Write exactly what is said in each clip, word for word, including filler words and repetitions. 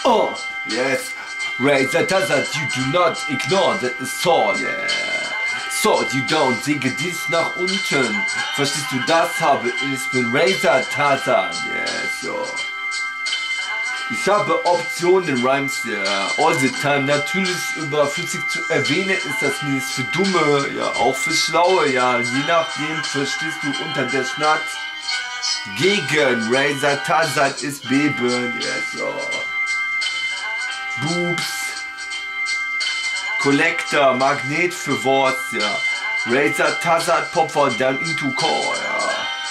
Oh, yes. Raise that that you do not ignore that sword, yeah. Sword, you don't, sinke dies nach unten. Verstehst du das? Habe ich bin Razor Tarzan, yes, yo. Ich habe Optionen, Rhymes, ja, yeah. All the time. Natürlich überflüssig zu erwähnen ist das nicht für Dumme, ja, auch für Schlaue, ja. Je nachdem verstehst du unter der Schnatt. Gegen Razor Tarzan ist Beben, yes, yo. Boobs. Collector, Magnet für Worts, ja. Razor Tarzan Popper down into core, ja.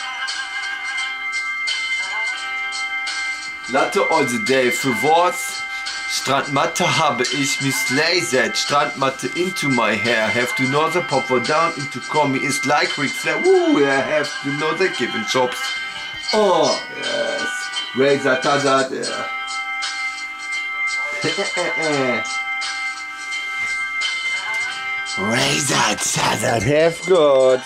Latte all the day für Worts. Strandmatte habe ich mislasert. Strandmatte into my hair. Have to know the Popper down into core. Me is like Rick Flair. Woo, I have to know the given chops. Oh, yes. Razor Tarzan, ja. Razor Tarzan, have got.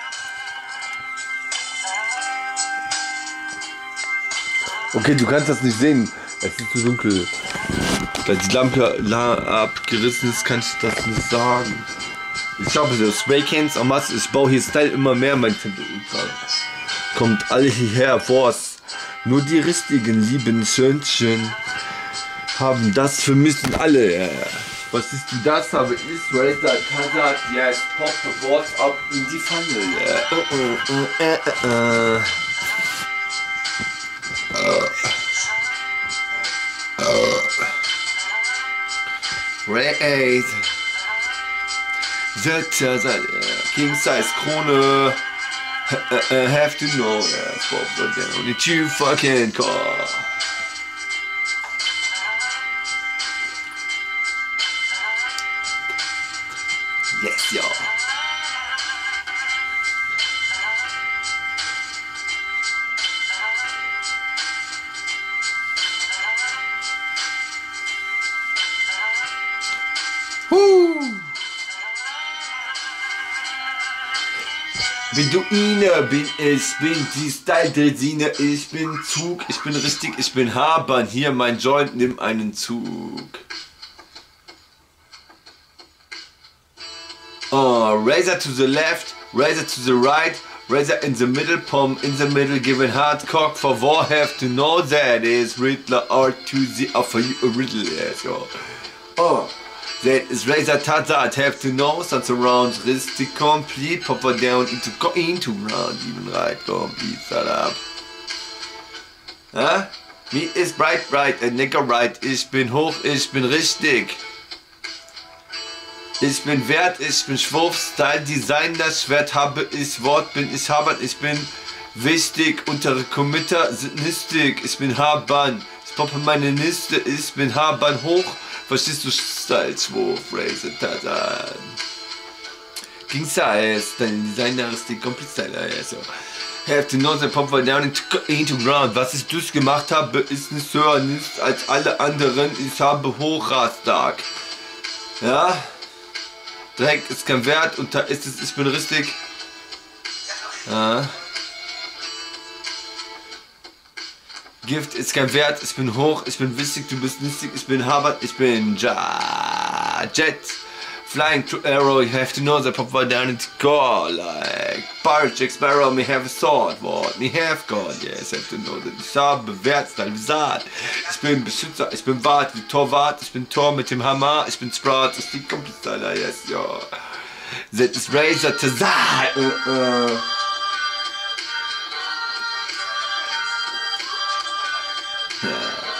Okay, du kannst das nicht sehen. Es ist zu dunkel. Weil die Lampe la abgerissen ist, kann ich das nicht sagen. Ich habe so Spray Cans en masse. Ich baue hier Style immer mehr, mein Tempel Ultra. Kommt alle hierher, Force. Nur die richtigen, lieben Schönchen haben das vermissen alle. Ja. Was siehst du das? Habe ich Razor Tarzan, ja, es poppt Worts ab in die Pfanne. Ja. Uh, uh, uh, uh, uh. Raid The Tarzan, King Size Krone. Have to know, yeah, but then only two fucking call. Yes, y'all. Beduine bin ich, bin die Style-Dresine, ich bin Zug, ich bin richtig, ich bin Habern, hier mein Joint, nimm einen Zug. Oh, razor to the left, razor to the right, razor in the middle, palm in the middle, giving hard cock for war, have to know that is Riddler or to the offer you a riddle, yes, yo. Oh. That is Razor Tarzan, have to know, such around, wrist the complete, popper down into into round, even right, complete, shut up. Huh? Me is bright, bright, a nigger right, ich bin hoch, ich bin richtig. Ich bin wert, ich bin Schwurf, Style, Design, das Schwert habe ich, Wort bin ich Habern, ich bin wichtig, untere Committer sind nistig, ich bin Habern, ich poppe meine Niste, ich bin Habern hoch. Verstehst du Style zwei, Razor Tarzan? King Size, dein Designer ist die Complete Styler, ja so. Have to know the Popper down into, into ground. Was ich durchgemacht habe, ist nicht höher, nicht als alle anderen. Ich habe Hochrastag. Ja? Dreck ist kein Wert und da ist es, ich bin richtig. Ja. Gift ist kein Wert, ich bin hoch, ich bin wichtig, du bist nistig, ich bin Harvard, ich bin ja, Jet. Flying to arrow, you have to know that Papa down into core, like Barge, Jack Sparrow, me have a sword, what, me have God, yes, have to know that ich habe Wert, Style, Saat. Ich bin Beschützer, ich bin Wart, wie Torwart, ich bin Tor mit dem Hammer, ich bin Sprout, ich bin Complete Styler, yes, ja. That is Razor Tarzan, uh, uh. Yeah.